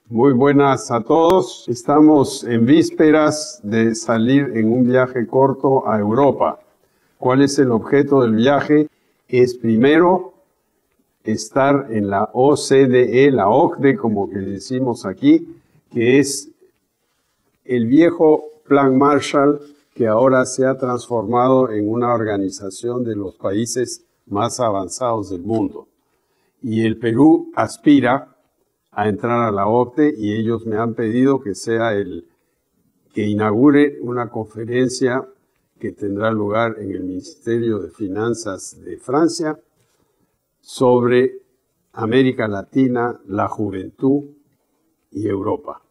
Muy buenas a todos. Estamos en vísperas de salir en un viaje corto a Europa. ¿Cuál es el objeto del viaje? Es primero estar en la OCDE, la OCDE, como que decimos aquí, que es el viejo Plan Marshall que ahora se ha transformado en una organización de los países más avanzados del mundo. Y el Perú aspira a entrar a la OCDE y ellos me han pedido que sea que inaugure una conferencia que tendrá lugar en el Ministerio de Finanzas de Francia sobre América Latina, la juventud y Europa.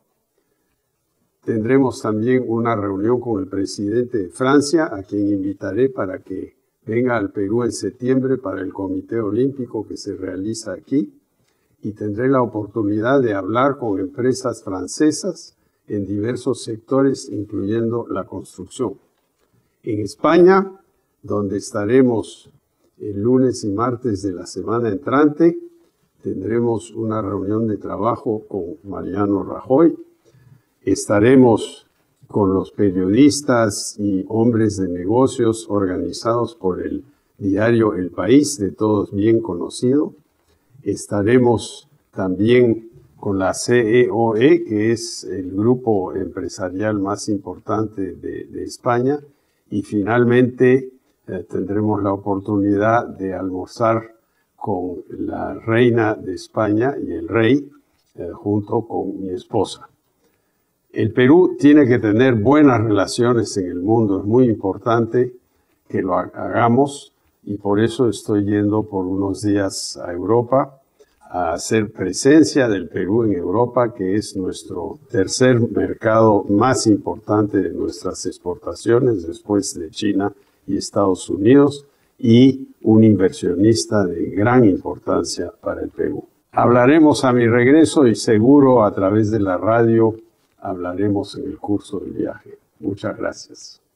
Tendremos también una reunión con el presidente de Francia, a quien invitaré para que venga al Perú en septiembre para el Comité Olímpico que se realiza aquí. Y tendré la oportunidad de hablar con empresas francesas en diversos sectores, incluyendo la construcción. En España, donde estaremos el lunes y martes de la semana entrante, tendremos una reunión de trabajo con Mariano Rajoy. Estaremos con los periodistas y hombres de negocios organizados por el diario El País, de todos bien conocido. Estaremos también con la CEOE, que es el grupo empresarial más importante de España. Y finalmente tendremos la oportunidad de almorzar con la reina de España y el rey, junto con mi esposa. El Perú tiene que tener buenas relaciones en el mundo. Es muy importante que lo hagamos. Y por eso estoy yendo por unos días a Europa a hacer presencia del Perú en Europa, que es nuestro tercer mercado más importante de nuestras exportaciones después de China y Estados Unidos, y un inversionista de gran importancia para el Perú. Hablaremos a mi regreso y seguro a través de la radio hablaremos en el curso del viaje. Muchas gracias.